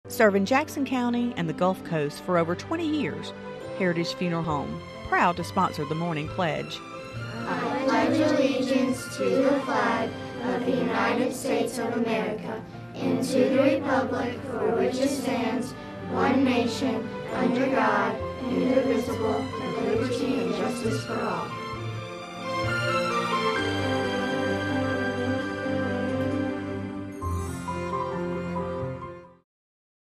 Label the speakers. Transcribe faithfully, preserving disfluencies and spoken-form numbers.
Speaker 1: Serving Jackson County and the Gulf Coast for over twenty years, Heritage Funeral Home, proud to sponsor the morning pledge.
Speaker 2: I pledge allegiance to the flag of the United States of America and to the republic for which it stands, one nation, under God, indivisible, with liberty and justice for all.